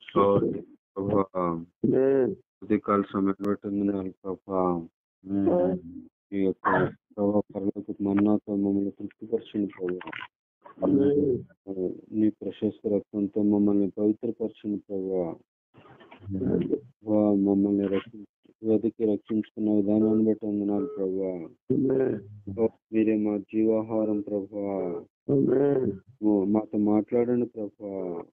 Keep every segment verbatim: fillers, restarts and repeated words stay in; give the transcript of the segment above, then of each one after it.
కాబట్టి ప్రభా ఉదయకాల సమయం పెట్టింది ప్రభా ఈ యొక్క ప్రభా పరలోక మన్నాతో మమ్మల్ని తృప్తిపరచండి ప్రభా. నీ ప్రశస్త రక్తంతో మమ్మల్ని పవిత్రపరచండి ప్రభా. మమ్మల్ని రక్షి వెతికి రక్షించుకున్న విధానాన్ని బట్టి వందనాలు ప్రభా. మీరే మా జీవాహారం ప్రభా. మాతో మాట్లాడండి ప్రభా.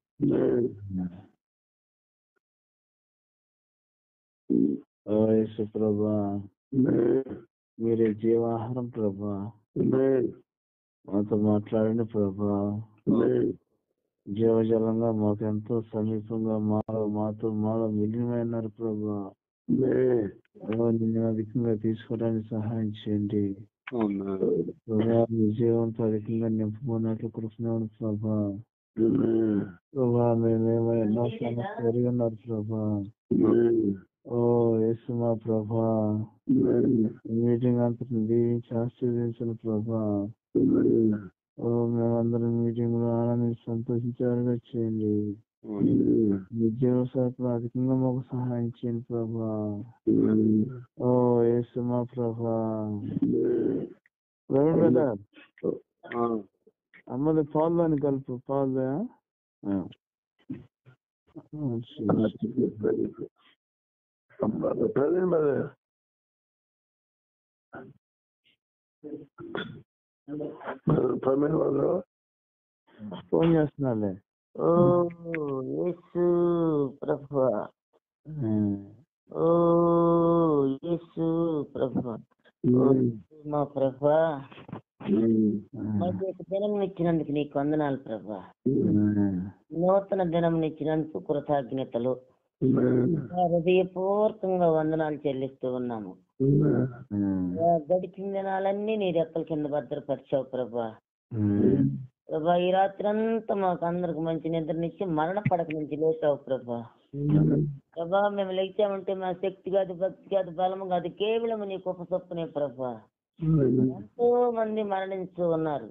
ప్రభా మీరే జీవాహారం ప్రభా. మాతో మాట్లాడండి ప్రభా. జీవజలంగా మాకు ఎంతో సమీపంగా మాలో మాతో మాలో విలీనమైనారు ప్రభా. నిన్న అధికంగా తీసుకోవడానికి సహాయం చేయండి ప్రభా. విజయవంతో అధికంగా నింపుకున్నట్లు కృష్ణవుడు ప్రభా. ప్రభా మేమేమో ఎన్నో సమస్య ఎరిగి ఉన్నారు ప్రభా. ఓ యేసు మా ప్రభా, మీటింగ్ అంతటిని దీవించి ఆశీర్వదించండి ప్రభా. ఓ మేమందరం మీటింగ్ లో ఆనందించి సంతోషించేవారుగా చేయండి. విద్య సరఫరా అధికంగా మాకు సహాయం చేయండి ప్రభా. ఓ యేసు మా ప్రభా. ప్రవీణ్ కదా అమ్మది పాల్లోని కలుపు పాల్దా Praveen brother Praveen brother phone చేస్తున్నాలే. ఓ యేసు ప్రభా, ఓ యేసు ప్రభా, మా ప్రభా మాకు దినం ఇచ్చినందుకు నీకు వందనాలు ప్రభా. నూతన దినం ఇచ్చినందుకు కృతజ్ఞతలు హృదయపూర్వకంగా వందనాలు చెల్లిస్తూ ఉన్నాము. గడిచిన దినాలన్నీ నీ రెక్కల కింద భద్రపరిచావు ప్రభా. ప్రభా ఈ రాత్రి అంతా మాకు అందరికి మంచి నిద్రనిచ్చి మరణ పడక నుంచి లేచావు ప్రభా. ప్రభా మేము లేచామంటే మా శక్తి కాదు, భక్తి కాదు, బలము కాదు, కేవలం నీ గొప్ప చొప్పునే ప్రభా. ఎంతో మంది మరణించు ఉన్నారు.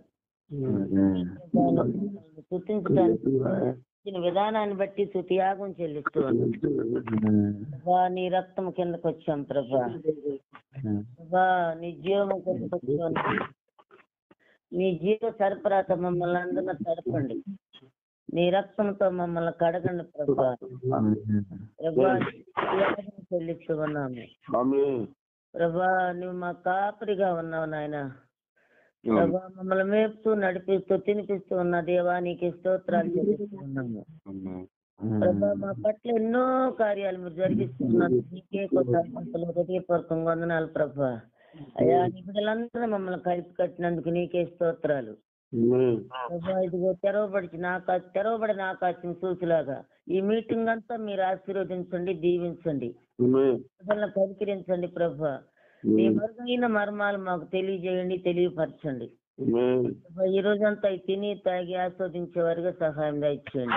స్తుతించడానికి విధానాన్ని బట్టి స్తుతియాగం చెల్లిస్తూ ప్రభా. నీ రక్తం కిందకు వచ్చాం ప్రభా. ప్రభా నీ జీవం కిందకు వచ్చాం. నీ జీవ సరఫరాతో మమ్మల్ని అందరినీ తడపండి. నీ రక్తంతో మమ్మల్ని కడగండి ప్రభా. ప్రభా చెల్లిస్తూ ఉన్నాము ప్రభా. నువ్వు మా కాపరిగా ఉన్నావు నాయన ప్రభా. మమ్మల్ని మేపుతూ నడిపిస్తూ తినిపిస్తూ ఉన్న దేవా నీకు స్తోత్రాలు చెల్లిస్తూ ఉన్నాము ప్రభా. మా పట్ల ఎన్నో కార్యాలు మీరు జరిగిస్తున్నారు. నీకే కొత్త హృదయపూర్వకంగా వందనాలు ప్రభా. అయ్యా నీ బిడ్డలందరూ మమ్మల్ని కలిపి కట్టినందుకు నీకే స్తోత్రాలు ప్రభా. ఇదిగో తెరవబడిన ఆకాశం తెరవబడిన ఆకాశం చూసిలాగా ఈ మీటింగ్ అంతా మీరు ఆశీర్వదించండి, దీవించండి, ప్రజలను కనికరించండి ప్రభా. నీ మరుగైన మర్మాలు మాకు తెలియజేయండి, తెలియపరచండి. ఈ రోజంతా తిని తాగి ఆస్వాదించేవారుగా సహాయం దయచేయండి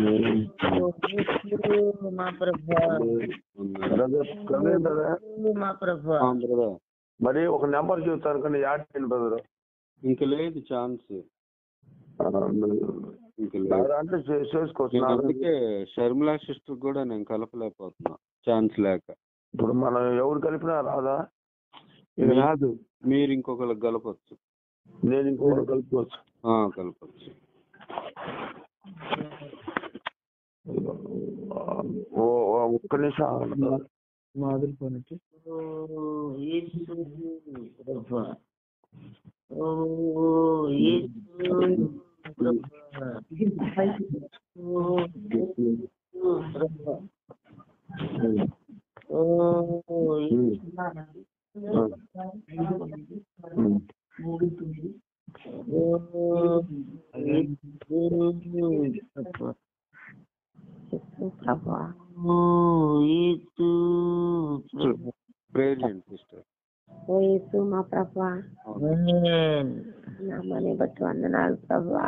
మా ప్రభా. మా ప్రభా మరి ఒక నెంబర్ చూస్తాను కానీ యాడ్ చేయండి బ్రదర్. ఇంక లేదు ఛాన్స్, అంటే చేసుకోవచ్చు. అందుకే షర్మిలా సిస్టర్ కూడా నేను కలపలేకపోతున్నా ఛాన్స్ లేక. ఇప్పుడు మనం ఎవరు కలిపినా రాదా? రాదు. మీరు ఇంకొకరికి కలపచ్చు, నేను ఇంకొకరు కలుపుకోవచ్చు. కలపచ్చు. ఓ ఒక్క నిమిషం మాదిరి పని ఓ యేసు మా ప్రభా, నామాన్ని బట్టి వందనాలు ప్రభా.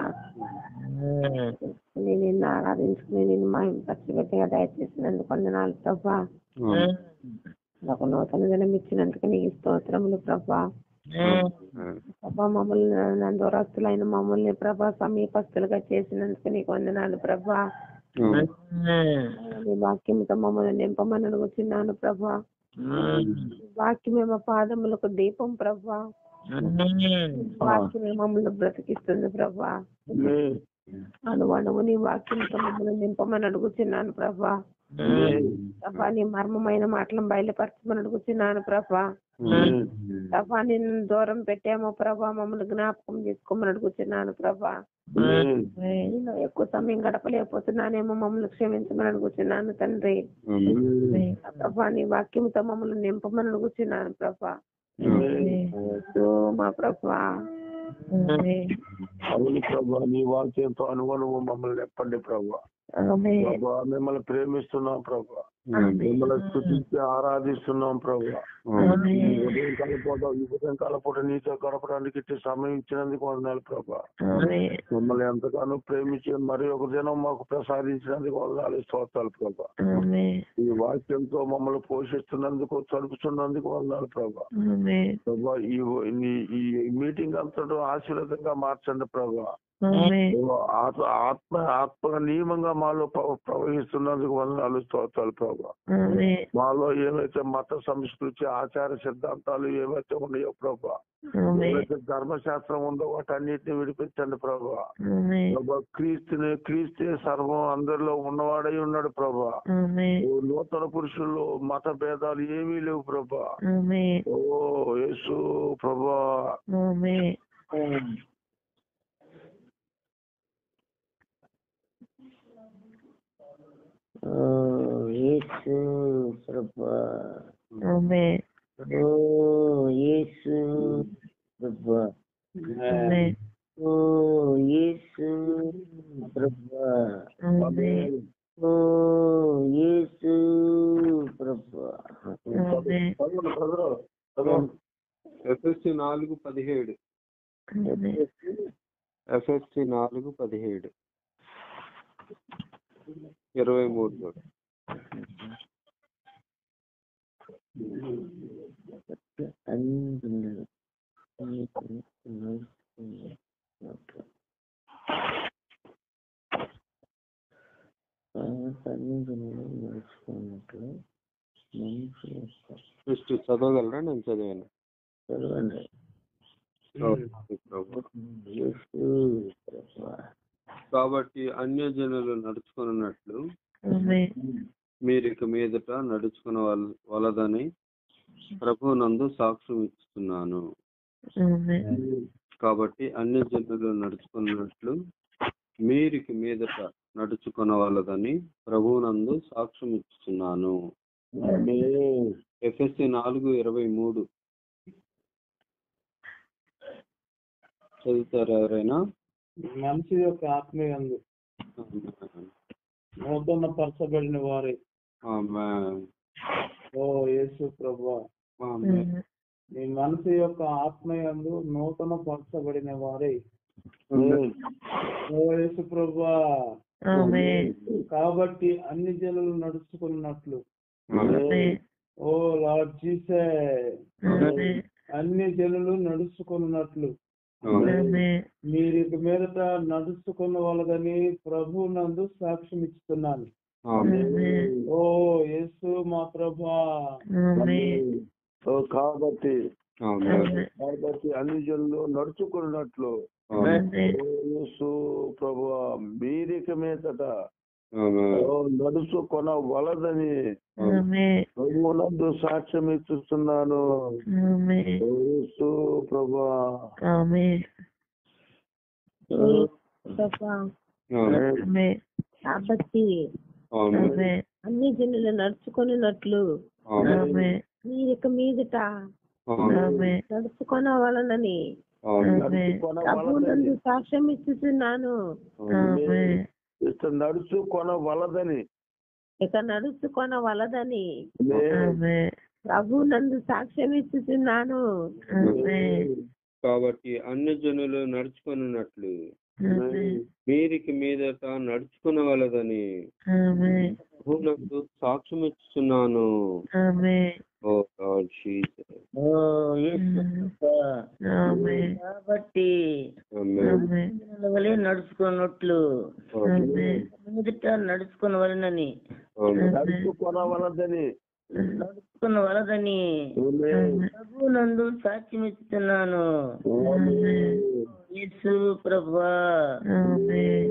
నేను నిన్ను ఆరాధించుకుని నిన్ను మహిమపరచబెట్టగా దయచేసినందుకు వందనాలు ప్రభా. ఒక నూతన దినం ఇచ్చినందుకు నీకు స్తోత్రములు ప్రభా. ప్రభా మమ్మల్ని దూరస్తులైన మమ్మల్ని ప్రభా సమీపస్తులుగా చేసినందుకు నీకు వందనాలు ప్రభా. నీ వాక్యంతో మమ్మల్ని నింపమని అడుగుతున్నాను ప్రభా. వాక్యమే మా పాదములకు దీపం ప్రభా. వాక్యమే మమ్మల్ని బ్రతికిస్తుంది ప్రభా. అనువనువు నీ వాక్యంతో మమ్మల్ని నింపమని అడుగుతున్నాను ప్రభా. ప్రభా నీ మర్మమైన మాటలను బయలుపరచమని అడుగుతున్నాను ప్రభా. ప్రభా నిన్ను దూరం పెట్టామో ప్రభా, మమ్మల్ని జ్ఞాపకం చేసుకోమని అడుగుతున్నాను ప్రభా. నేను ఎక్కువ సమయం గడపలేకపోతున్నానేమో, మమ్మల్ని క్షమించమని అడుగుతున్నాను తండ్రి. ప్రభా నీ వాక్యంతో మమ్మల్ని నింపమని అడుగుతున్నాను ప్రభా. మా ప్రభా అవును ప్రభా, నీ వాక్యంతో అనుగుణము మమ్మల్ని చెప్పండి ప్రభా. ప్రభా మిమ్మల్ని ప్రేమిస్తున్నాం ప్రభా, మిమ్మల్ని స్తుతించి ఆరాధిస్తున్నాం ప్రభా. ఉదయం కాలపూట ఈ ఉదయం కాలపూట నీతో గడపడానికి ఇట్టి సమయం ఇచ్చినందుకు వందనాలు ప్రభా. మిమ్మల్ని ఎంతగానో ప్రేమించి మరి ఒక దినం మాకు ప్రసాదించినందుకు వందనాలు, స్తోత్రాలు ప్రభా. ఈ వాక్యంతో మమ్మల్ని పోషిస్తున్నందుకు, చదువుతున్నందుకు వందనాలు ప్రభా. ప్రభా ఈ మీటింగ్ అంతటా ఆశీర్వాదంగా మార్చండి ప్రభా. ఆత్మ ఆత్మ నియమంగా మాలో ప్రవహిస్తున్నందుకు వందనాలు, స్తోత్రాలు ప్రభా. మాలో ఏవైతే మత సంస్కృతి ఆచార సిద్ధాంతాలు ఏవైతే ఉన్నాయో ప్రభా, ఏవైతే ధర్మశాస్త్రం ఉందో వాటన్నిటిని విడిపించండి ప్రభా. ప్రభా క్రీస్తుని క్రీస్తే సర్వం అందరిలో ఉన్నవాడై ఉన్నాడు ప్రభా. నూతన పురుషుల్లో మత భేదాలు ఏమీ లేవు ప్రభా. ఓ యేసు ప్రభా. యేసు ప్రభా, ఓ యేసు ప్రభా, ఓ యేసు ప్రభా, ఓ యేసు ప్రభా. ఎఫ్ఎస్సి నాలుగు పదిహేడు ఎఫ్ఎస్సి నాలుగు పదిహేడు ఇరవై మూడు చదవగలరా? నేను చదివాను. చదవండి. కాబట్టి అన్యజనులు నడుచుకున్నట్లు మీరు ఇక మీదట నడుచుకున్న వలదని ప్రభునందు సాక్ష్యం ఇస్తున్నాను. కాబట్టి అన్యజనులు నడుచుకున్నట్లు మీరికి మీదట నడుచుకున్న వాళ్ళదని ప్రభునందు సాక్ష్యం ఇస్తున్నాను. ఎఫ్ఎస్సి నాలుగు ఇరవై మూడు చదువుతారా ఎవరైనా? మనిషి యొక్క ఆత్మీయందు నూతన పరచబడిన వారే. ఓ యేసు ప్రభువా, నీ మనసు యొక్క ఆత్మయందు నూతన పరచబడిన వారే. ఓ యేసు ప్రభువా, కాబట్టి అన్ని జనులు నడుచుకున్నట్లు, ఓ లార్డ్ జీసస్, అన్ని జనులు నడుచుకున్నట్లు మీరు ఇక మీదట నడుచుకున్న వాళ్ళని ప్రభు నందు సాక్ష్యం ఇస్తున్నాను. ఓ యేసు మా ప్రభా. కాబట్టి కాబట్టి అన్ని జనులు నడుచుకున్నట్లు యేసు ప్రభువా మీరిక మీదట నడుచుకొన వలదని ప్రభువునందు సాక్ష్యం ఇస్తున్నాను. యేసు ప్రభువా. కాబట్టి అన్ని జనులు నడుచుకున్నట్లు మీరిక మీదట నడుచుకొనవలనని ప్రభువునందు సాక్ష్యం ఇస్తున్నాను. నడుచుకొనవలదని ఇక నడుచుకొనవలదని ప్రభువునందు సాక్ష్యం ఇస్తున్నాను. కాబట్టి అన్ని జనులు నడుచుకున్నట్లు మీరికి మీదట నడుచుకునవలదని ప్రభువునందు సాక్ష్యం ఇస్తున్నాను. Oh Lord Jesus. ఓ యేసు ప్రభా, ఆమేన్. కాబట్టి Amen. ఆమేన్. వలె నడుచుకున్నట్లు ఆమేన్. మొదట నడుచుకున్న వలనని Amen. నడుచుకొనవలదని నడుచుకున్న వలదని ఆమేన్. ప్రభు నందు సాక్ష్యం ఇస్తున్నాను. ఆమేన్. యేసు ప్రభా, ఆమేన్.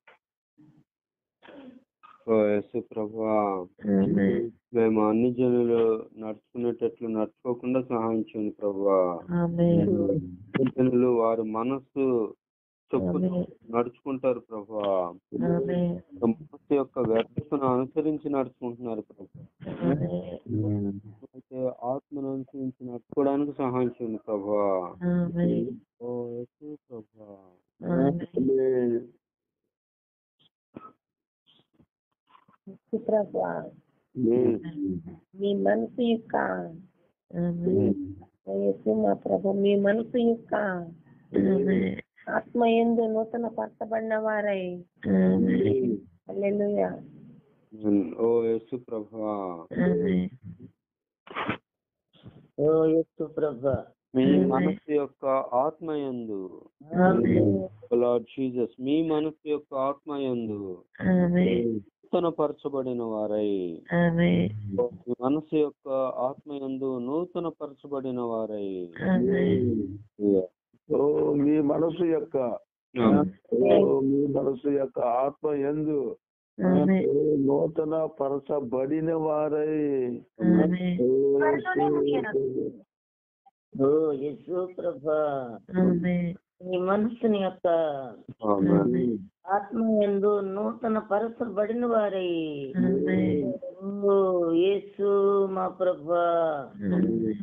ఓ యేసు ప్రభువా, ఆమేన్. మేము అన్ని జనులు నడుచుకునేటట్లు నడుచుకోకుండా సహాయం చేయండి ప్రభువా. ఆమేన్. జనులు వారి మనస్సు చొప్పున ఆమేన్. నడుచుకుంటారు ప్రభువా. ఆమేన్. మనస్సు యొక్క వ్యర్థతను అనుసరించి నడుచుకుంటున్నారు ప్రభు. ఆమేన్. అయితే ఆత్మను అనుసరించి నడుచుకోవడానికి సహాయం చేయండి ప్రభువా. ఆమేన్. ఓ యేసు ప్రభువా. ఆమేన్. ప్రభా, మీ మనసు యొక్క ఆమేన్. యేసు మా ప్రభు, మీ మనసు యొక్క ఆమేన్. ఆత్మ యందు నూతన పరచబడిన వారై ఆమేన్. హల్లెలూయా. ఓ యేసు ప్రభువా, ఆమేన్. ఓ యేసు ప్రభా, మీ మనస్సు యొక్క ఆత్మయందు ఆమేన్. లార్డ్ జీసస్, మీ మనస్సు యొక్క ఆత్మయందు ఆమేన్. నూతన పరచబడిన వారై ఆమేన్. మీ మనస్సు యొక్క ఆత్మయందు నూతన పరచబడిన వారై ఆమేన్. ఓ మీ మనసు యొక్క ఓ మీ మనసు యొక్క ఆత్మ యందు ఆమేన్. ఓ నూతన పరచబడిన వారై ఆమేన్. ఓ యేసు ప్రభా, ఆమేన్. మీ మనసుని యొక్క ఆమేన్. ఆత్మ యందు నూతన పరచబడిన వారై ఆమేన్. ఓ యేసు మా ప్రభా. ఆమేన్.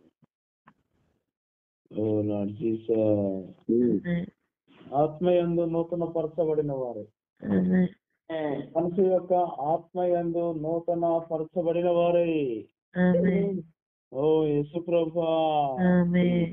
ఓ లార్డ్ జీసస్, ఆమేన్. ఆత్మయందు నూతన పరచబడిన వారు, ఆమేన్. మనసు యొక్క ఆత్మయందు నూతన పరచబడిన వారై ఆమేన్. ఓ యేసు ప్రభా. ఆమేన్.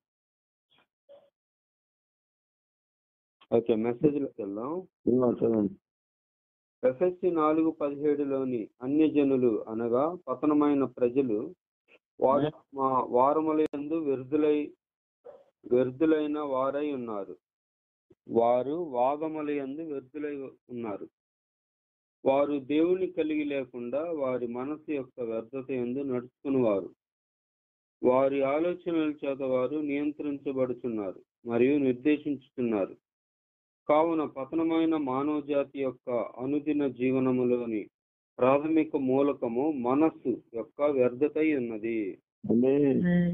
ఓకే, మెసేజ్ లోకి వెళ్దాం. చదవండి. ఎఫ్ఎస్సి నాలుగు పదిహేడులోని అన్యజనులు అనగా పతనమైన ప్రజలు వారు మా వారములందు వ్యర్థులై వ్యర్థులైన వారై ఉన్నారు. వారు వాదములందు వ్యర్థులై ఉన్నారు. వారు దేవుని కలిగి లేకుండా వారి మనసు యొక్క వ్యర్థత యందు నడుచుకునివారు. వారి ఆలోచనల చేత వారు నియంత్రించబడుతున్నారు మరియు నిర్దేశించుతున్నారు. కావున పతనమైన మానవ జాతి యొక్క అనుదిన జీవనములోని ప్రాథమిక మూలకము మనస్సు యొక్క వ్యర్థతై ఉన్నది. ఆమేన్. ఆమేన్.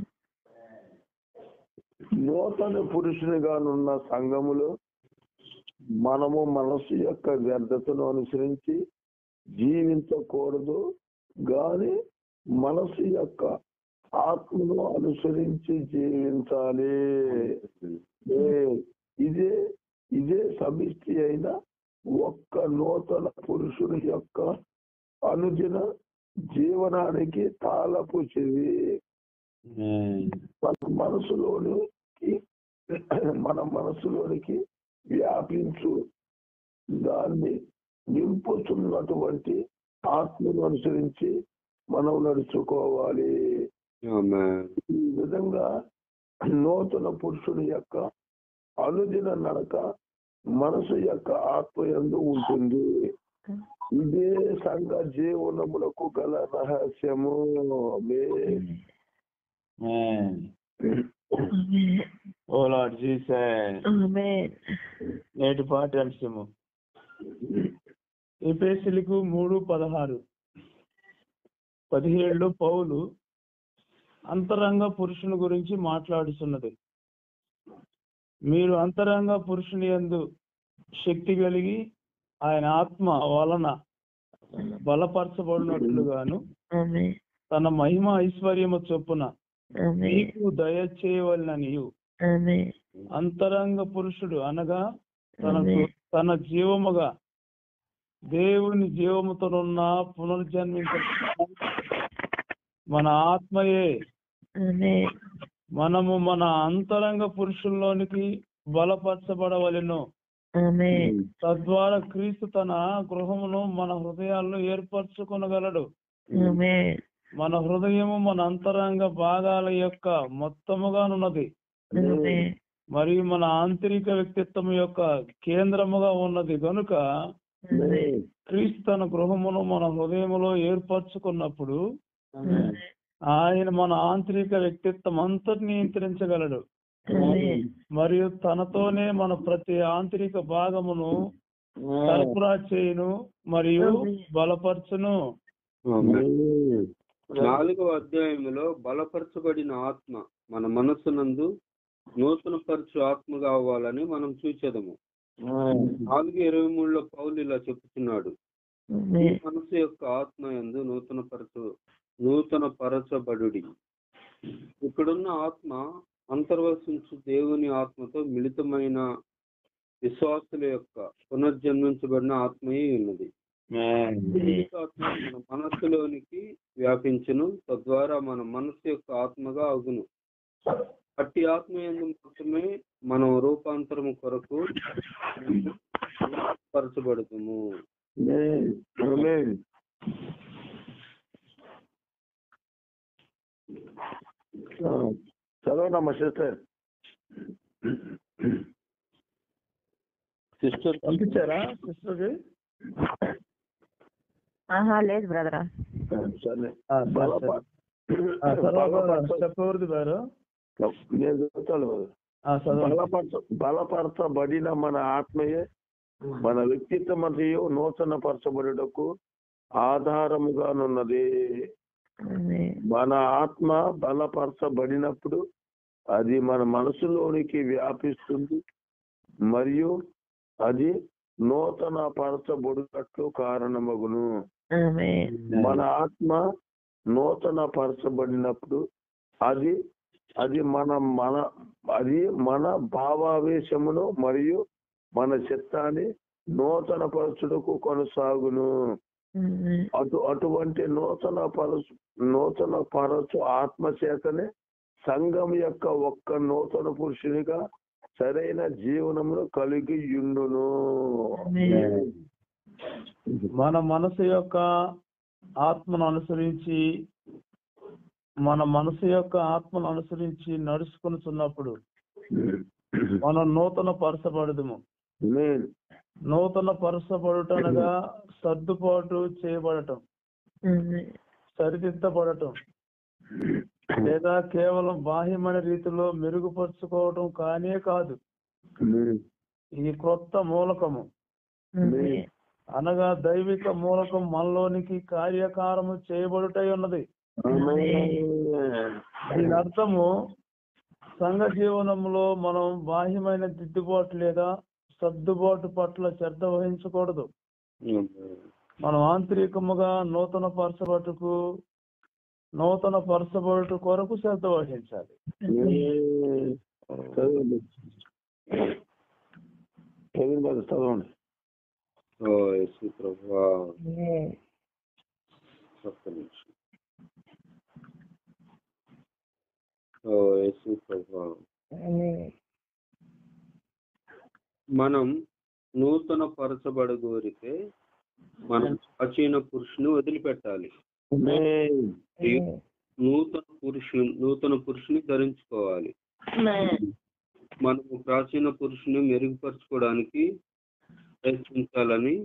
నూతన పురుషునిగానున్న సంఘములో మనము మనస్సు యొక్క వ్యర్థతను అనుసరించి జీవించకూడదు గాని మనస్సు యొక్క ఆత్మను అనుసరించి జీవించాలి. ఏ- ఇదే ఇదే సమిష్టి అయిన ఒక్క నూతన పురుషుని యొక్క అనుదిన జీవనానికి తాళపు చెవి. మన మనసులోనికి మన మనసులోనికి వ్యాపించు దాన్ని నింపుతున్నటువంటి ఆత్మను అనుసరించి మనం నడుచుకోవాలి. ఆమేన్. ఈ విధంగా నూతన పురుషుని యొక్క అనుదిన నడక మనసు యొక్క ఆత్మయందు ఉంటుంది. ఇదే సంఘ జీవనములకు గల రహస్యము. ఆమేన్. ఓ లార్డ్ జీసస్, ఆమేన్. నేటి పాఠ్యాంశము ఎఫెసీయులకు మూడు పదహారు పదిహేడులో పౌలు అంతరంగ పురుషుని గురించి మాట్లాడుతున్నది. మీరు అంతరంగ పురుషుని యందు శక్తి కలిగి ఆయన ఆత్మ వలన బలపరచబడినట్లుగాను ఆమేన్. తన మహిమ ఐశ్వర్యము చొప్పున ఆమేన్. మీకు దయచేయవలననియు ఆమేన్. అంతరంగ పురుషుడు అనగా తన ఆమేన్. తన జీవముగా దేవుని జీవముతోనున్న పునర్జన్మించ మన ఆత్మయే ఆమేన్. మనము మన అంతరంగ పురుషుల్లోనికి బలపరచబడవలెను. ఆమేన్. తద్వారా క్రీస్తు తన గృహమును మన హృదయాల్లో ఏర్పరచుకొనగలడు. ఆమేన్. మన హృదయము మన అంతరంగ భాగాల యొక్క మొత్తముగానున్నది మరియు మన ఆంతరిక వ్యక్తిత్వం యొక్క కేంద్రముగా ఉన్నది కనుక క్రీస్తు తన గృహమును మన హృదయములో ఏర్పరచుకున్నప్పుడు ఆయన మన ఆంతరిక వ్యక్తిత్వం అంతటిని నియంత్రించగలడు మరియు తనతోనే మన ప్రతి ఆంతరిక భాగమును సరఫరా చేయును మరియు బలపరచును. నాలుగవ అధ్యాయములో బలపరచబడిన ఆత్మ మన మనస్సునందు నూతన పరచు ఆత్మగా అవ్వాలని మనం చూచేదము. నాలుగు ఇరవై మూడులో పౌలు ఇలా చెప్తున్నాడు, ఈ మనసు యొక్క ఆత్మ యందు నూతన పరచు నూతన పరచబడుడి. ఇక్కడున్న ఆత్మ అంతర్వసించు దేవుని ఆత్మతో మిళితమైన విశ్వాసుల యొక్క పునర్జన్మించబడిన ఆత్మయే ఉన్నది. ఆత్మ మన మనస్సులోనికి వ్యాపించును, తద్వారా మన మనస్సు యొక్క ఆత్మగా అగును. అట్టి ఆత్మ యందు మాత్రమే మనం రూపాంతరము కొరకు పరచబడుతాము. చదవనమ్మా సిస్టర్. సిస్టర్ పంపించారా సిస్టర్కి? లేదు బ్రదరా. సరే చెప్పవద్దు గారు. నేను చెప్తాను. బలపరచ బలపరచబడిన మన ఆత్మయే మన వ్యక్తిత్వం మరియు నూతన పరచబడుటకు ఆధారముగానున్నది. మన ఆత్మ బలపరచబడినప్పుడు అది మన మనసులోనికి వ్యాపిస్తుంది మరియు అది నూతన పరచబడుటట్లు కారణమగును. మన ఆత్మ నూతన పరచబడినప్పుడు అది అది మన మన అది మన భావావేశమును మరియు మన చిత్తాన్ని నూతన పరచుటకు కొనసాగును. అటు అటువంటి నూతన పరచు నూతన పరచు ఆత్మ చేతనే సంఘం యొక్క ఒక్క నూతన పురుషునిగా సరైన జీవనమును కలిగి ఉండును. మన మనసు యొక్క ఆత్మను అనుసరించి మన మనసు యొక్క ఆత్మను అనుసరించి నడుచుకునిచున్నప్పుడు మనం నూతన పరచబడదుము. నూతన పరచబడుటనగా సర్దుబాటు చేయబడటం, సరిదిద్దబడటం లేదా కేవలం బాహ్యమైన రీతిలో మెరుగుపరుచుకోవటం కానే కాదు. ఇది క్రొత్త మూలకము అనగా దైవిక మూలకం మనలోనికి కార్యకారము చేయబడుటై ఉన్నది. దీని అర్థము సంఘ జీవనంలో మనం బాహ్యమైన దిద్దుబాటు లేదా సర్దుబాటు పట్ల శ్రద్ధ వహించకూడదు. మనం ఆంతరికముగా నూతన పరచబడుటకు నూతన పరచబడుట కొరకు శ్రద్ధ వహించాలి. చదవండి. ఓ యేసు ప్రభువా, ఒక్క నిమిషం. ఓ యేసు ప్రభువా, మనం నూతన పరచబడగోరితే మనం ప్రాచీన పురుషుని వదిలిపెట్టాలి. నూతన పురుషుని నూతన పురుషుని ధరించుకోవాలి. మనము ప్రాచీన పురుషుని మెరుగుపరచుకోవడానికి ప్రయత్నించాలని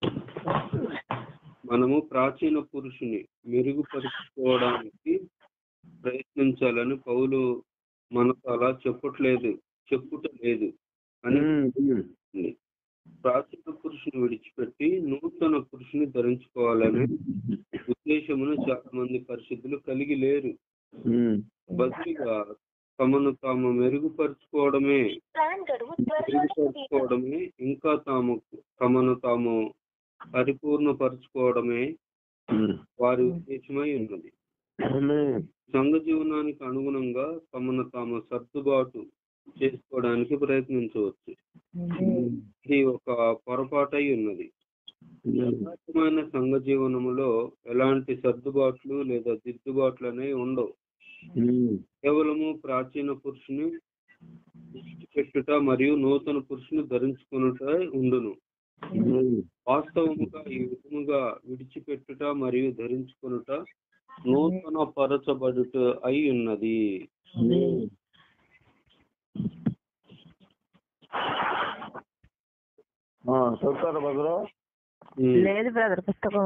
మనము ప్రాచీన పురుషుని మెరుగుపరుచుకోవడానికి ప్రయత్నించాలని పౌలు మనకు అలా చెప్పట్లేదు చెప్పుట లేదు అని. ప్రాచీన పురుషుని విడిచిపెట్టి నూతన పురుషుని ధరించుకోవాలనే ఉద్దేశమును చాలా మంది పరిశుద్ధులు కలిగి లేరు. బదులుగా తమను తాము మెరుగుపరుచుకోవడమే మెరుగుపరుచుకోవడమే ఇంకా తాము తమను తాము పరిపూర్ణపరచుకోవడమే వారి ఉద్దేశమై ఉన్నది. సంఘ జీవనానికి అనుగుణంగా తమను తాము సర్దుబాటు చేసుకోవడానికి ప్రయత్నించవచ్చు. ఇది ఒక పొరపాటై ఉన్నది. యథార్థమైన సంఘ జీవనములో ఎలాంటి సర్దుబాట్లు లేదా దిద్దుబాట్లు అనేవి ఉండవు. కేవలము ప్రాచీన పురుషుని విడిచిపెట్టుట మరియు నూతన పురుషుని ధరించుకునుట ఉండును. వాస్తవముగా ఈ విధముగా విడిచిపెట్టుట మరియు ధరించుకునుట నూతన పరచబడుట అయి ఉన్నది. చెప్తారా భద్ర? లేదు బ్రదర్ పుస్తకం.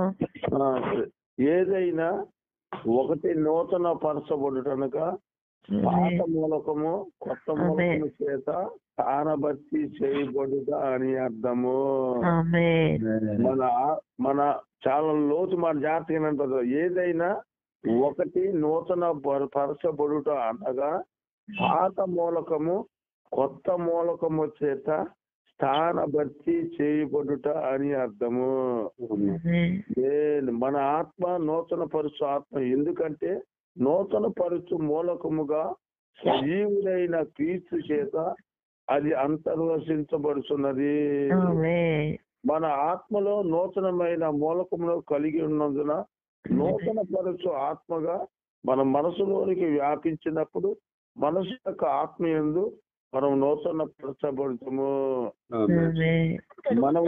ఏదైనా ఒకటి నూతన పరచబడుటనక పాత మూలకము కొత్త మూలకము చేత స్థానభర్తీ చేయబడుట అని అర్థము. మన మన చాలా లోతు మన జాతీయ ఏదైనా ఒకటి నూతన పరచబడుట అనగా పాత మూలకము కొత్త మూలకము చేత స్థానభర్తీ చేయబడుట అని అర్థము. మన ఆత్మ నూతన పరుచు ఆత్మ, ఎందుకంటే నూతన పరుచు మూలకముగా సజీవుడైన క్రీస్తు చేత అది అంతర్వసించబడుతున్నది. మన ఆత్మలో నూతనమైన మూలకమును కలిగి ఉన్నందున నూతన పరుచు ఆత్మగా మన మనసులోనికి వ్యాపించినప్పుడు మనసు యొక్క ఆత్మ యందు మనం నూతన పరచబడుతాము. మనం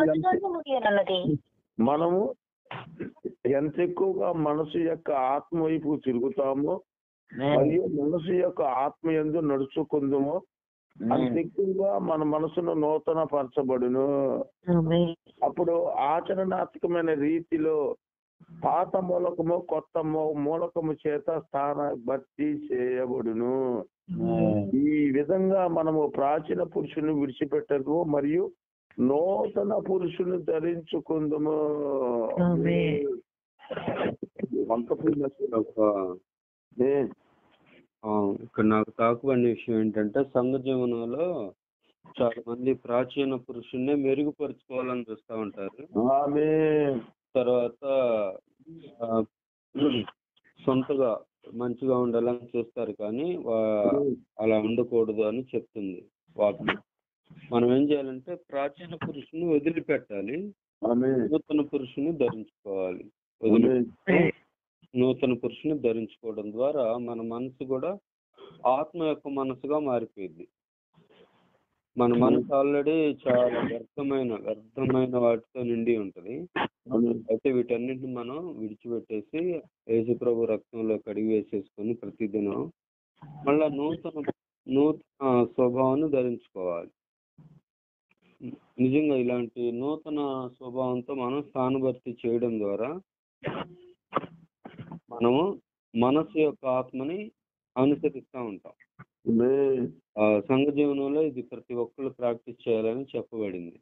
మనము ఎంత ఎక్కువగా మనసు యొక్క ఆత్మ వైపు తిరుగుతామో మరియు మనసు యొక్క ఆత్మ యందు నడుచుకుందామో అంత ఎక్కువగా మన మనసును నూతన పరచబడును. అప్పుడు ఆచరణాత్మకమైన రీతిలో పాత మూలకము కొత్త మూలకము చేత స్థాన భర్తీ చేయబడును. ఈ విధంగా మనము ప్రాచీన పురుషుని విడిచిపెట్టదు మరియు నూతన పురుషుని ధరించుకుందాము. ఇక్కడ నాకు తాకుబడిన విషయం ఏంటంటే సంఘ జీవనంలో చాలా మంది ప్రాచీన పురుషున్నే మెరుగుపరుచుకోవాలని చూస్తూ ఉంటారు. తర్వాత సొంతగా మంచిగా ఉండాలని చూస్తారు, కానీ అలా ఉండకూడదు అని చెప్తుంది వాక్యం. మనం ఏం చేయాలంటే ప్రాచీన పురుషుని వదిలిపెట్టాలి, నూతన పురుషుని ధరించుకోవాలి. వదిలి నూతన పురుషుని ధరించుకోవడం ద్వారా మన మనసు కూడా ఆత్మ యొక్క మనసుగా మారిపోయింది. మన మనసు ఆల్రెడీ చాలా వ్యర్థమైన వ్యర్థమైన వాటితో నిండి ఉంటది. అయితే వీటన్నిటిని మనం విడిచిపెట్టేసి యేసు ప్రభు రక్తంలో కడిగి వేసేసుకొని ప్రతిదినం మళ్ళా నూతన నూతన స్వభావాన్ని ధరించుకోవాలి. నిజంగా ఇలాంటి నూతన స్వభావంతో మనం స్థానభర్తీ చేయడం ద్వారా మనము మనసు యొక్క ఆత్మని అనుసరిస్తూ ఉంటాం. సంఘ జీవనంలో ఇది ప్రతి ఒక్కరు ప్రాక్టీస్ చేయాలని చెప్పబడింది.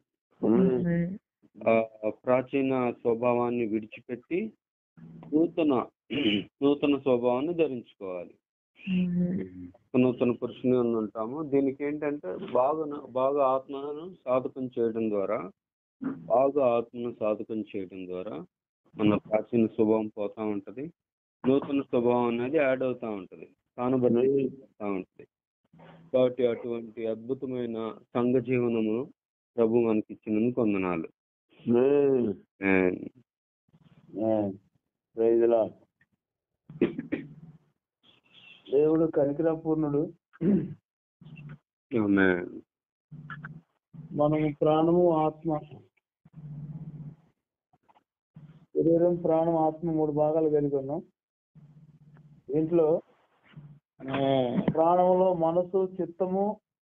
ప్రాచీన స్వభావాన్ని విడిచిపెట్టి నూతన నూతన స్వభావాన్ని ధరించుకోవాలి. నూతన పురుషుని అని ఉంటాము. దీనికి ఏంటంటే బాగా బాగా ఆత్మను సాధకం చేయడం ద్వారా బాగా ఆత్మను సాధకం చేయడం ద్వారా మన ప్రాచీన స్వభావం పోతా ఉంటది, నూతన స్వభావం అనేది యాడ్ అవుతా ఉంటది, స్థానబద్ధతా ఉంటది. కాబట్టి అటువంటి అద్భుతమైన సంఘ జీవనము ప్రభు మనకి ఇచ్చినందుకు వందనాలు. దేవుడు కనికర పూర్ణుడు. మనము ప్రాణము ఆత్మ, శరీరం ప్రాణం ఆత్మ మూడు భాగాలు కలిగి ఉన్నాం. దీంట్లో ప్రాణంలో మనసు చిత్తము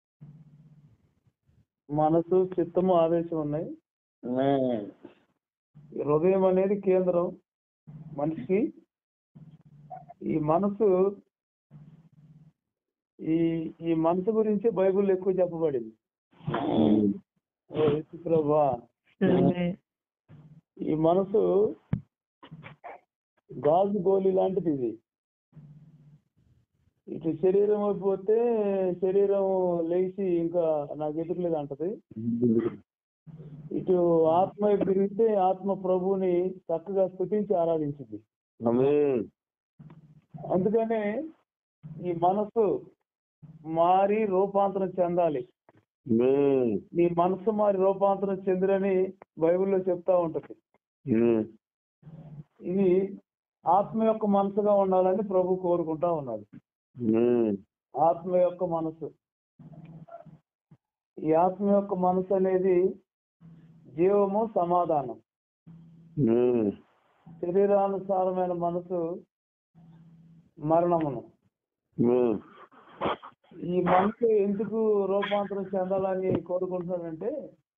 మనసు చిత్తము ఆవేశం ఉన్నాయి. హృదయం అనేది కేంద్రం మనిషికి. ఈ మనసు ఈ ఈ మనసు గురించి బైబిల్ ఎక్కువ చెప్పబడింది. ప్రభా, ఈ మనసు గాజు గోలి లాంటిది. ఇది ఇటు శరీరం అయిపోతే శరీరం లేచి ఇంకా నాకు ఎదురులేదు అంటది. ఇటు ఆత్మ తిరిగితే ఆత్మ ప్రభువుని చక్కగా స్తుతించి ఆరాధించింది. అందుకనే ఈ మనసు మారి రూపాంతరం చెందాలి. నీ మనసు మారి రూపాంతరం చెందిరని బైబిల్లో చెప్తా ఉంటది. ఇది ఆత్మ యొక్క మనసుగా ఉండాలని ప్రభు కోరుకుంటా ఉన్నాడు. ఆత్మ యొక్క మనసు, ఈ ఆత్మ యొక్క మనసు అనేది జీవము సమాధానం. శరీరానుసారమైన మనసు మరణమును. ఉమ్. ఈ మనసు ఎందుకు రూపాంతరం చెందాలని కోరుకుంటున్నాడంటే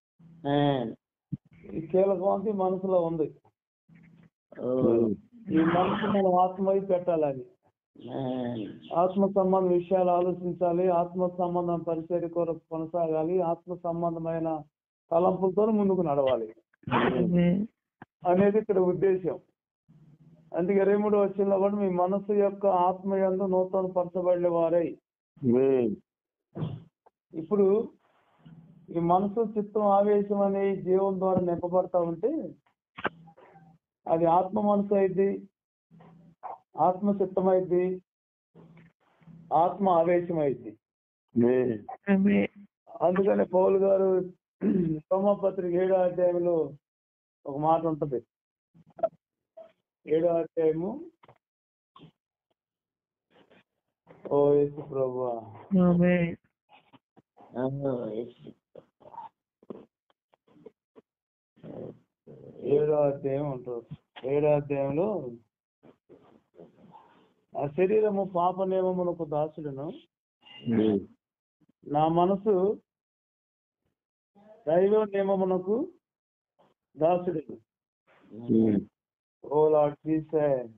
ఈ కీలకవంతి మనసులో ఉంది. ఉమ్. ఈ మనసు మనం ఆత్మ వైపు పెట్టాలని, ఆత్మ సంబంధ విషయాలు ఆలోచించాలి, ఆత్మ సంబంధం పరిచర్య కొరకు కొనసాగాలి, ఆత్మ సంబంధమైన తలంపులతో ముందుకు నడవాలి అనేది ఇక్కడ ఉద్దేశం. అందుకే ఇరవై మూడు వచ్చిన కూడా మీ మనసు యొక్క ఆత్మ యందు నూతన పరచబడిన వారై. ఇప్పుడు ఈ మనసు చిత్తం ఆవేశం అనే జీవం ద్వారా నింపబడతా ఉంటే అది ఆత్మ మనసు అయింది, ఆత్మ చిత్తం అయింది, ఆత్మ ఆవేశం అయింది. అందుకని పౌలు గారు రోమాపత్రిక ఏడో అధ్యాయంలో ఒక మాట ఉంటది. ఏడో అధ్యాయము ఓ యేసు ప్రభువా ఏడో అధ్యాయం ఉంటుంది. ఏడో అధ్యాయంలో ఆ శరీరము పాప నియమమునకు దాసులను, నా మనసు దైవ నియమమునకు దాసుడు. O lord Jesus.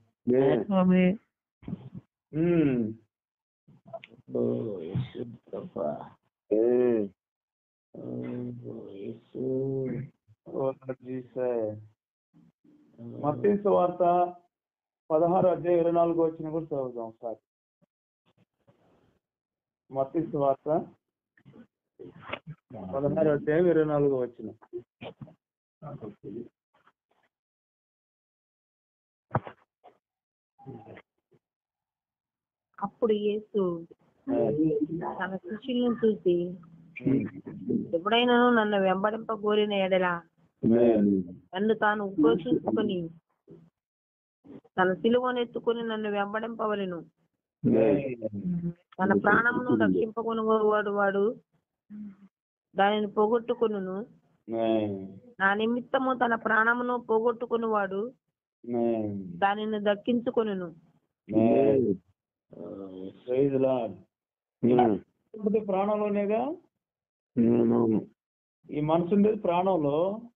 మత్తయి సువార్త పదహారు అధ్యాయం ఇరవై నాలుగు వచ్చిన కూడా చదువుదాం ఒకసారి. మత్తయి సువార్త పదహారు అధ్యాయం ఇరవై నాలుగు వచ్చిన. అప్పుడు యేసు తన శిష్యులను చూసి, ఎప్పుడైనా నన్ను వెంబడింప కోరిన ఎడల నన్ను తాను ఉపేక్షించుకొని తన సిలువను ఎత్తుకొని నన్ను వెంబడింపవలెను. తన ప్రాణమును రక్షింపకొనువాడు వాడు దానిని పోగొట్టుకొనును. నా నిమిత్తము తన ప్రాణమును పోగొట్టుకునివాడు దానిని దక్కించుకొనును. ప్రాణంలోనేగా ఈ మనసు ఉండేది ప్రాణంలో.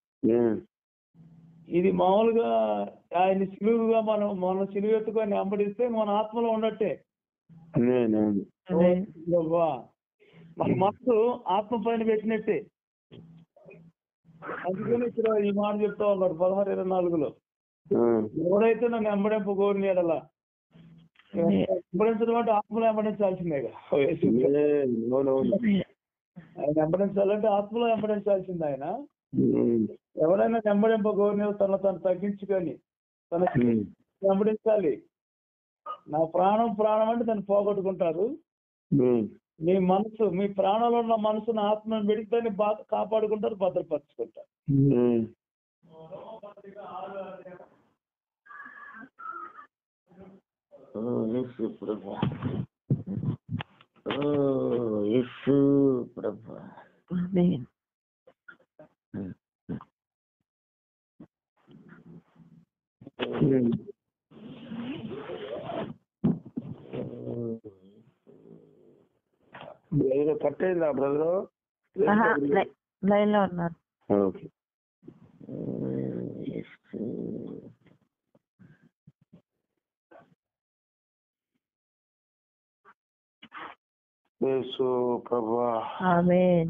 ఇది మామూలుగా ఆయన సిలువుగా మనం మన సిలువ ఎత్తుకొని వెంబడిస్తే మన ఆత్మలో ఉన్నట్టే. మన మనసు ఆత్మ పైన పెట్టినట్టే. అందుకని ఇక్కడ ఈ మాట చెప్తా ఉన్నాడు పదహారు ఇరవై నాలుగులో, ఎవరైతే నన్ను వెంబడింప కోరిన ఎడలా, వెంబడించడం అంటే ఆత్మలో వెంబడించాల్సిందేగా. ఆయన వెంబడించాలంటే ఆత్మలో వెంబడించాల్సింది. ఆయన ఎవరైనా వెంబడింప కోరిన తన తను తగ్గించుకొని తన వెంబడించాలి. నా ప్రాణం ప్రాణం అంటే దాన్ని పోగొట్టుకుంటారు. మీ మనసు, మీ ప్రాణంలో ఉన్న మనసును ఆత్మను పెడితే దాన్ని బాగా కాపాడుకుంటారు, భద్రపరుచుకుంటారు. యేసు ప్రభు, యేసు ప్రభు. బ్రదర్ కట్ అయిందా బ్రదర్? లైన్ లో ఉన్నారు. ఓకే. యేసు ప్రభువా. ఆమేన్.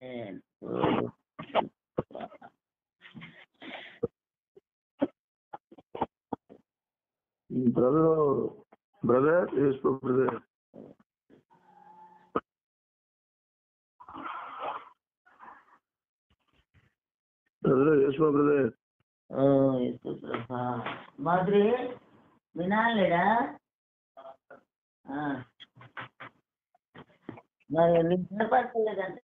Brother brother Yesu brother brother Yesu brother. Madhuri వినాలేడా? మరి నీకు వినపడలేదంటే